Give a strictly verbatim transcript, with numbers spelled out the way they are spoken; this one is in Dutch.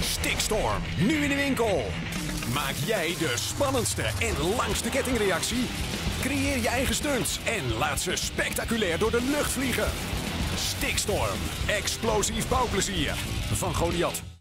Stickstorm, nu in de winkel. Maak jij de spannendste en langste kettingreactie? Creëer je eigen stunts en laat ze spectaculair door de lucht vliegen. Stickstorm, explosief bouwplezier van Goliath.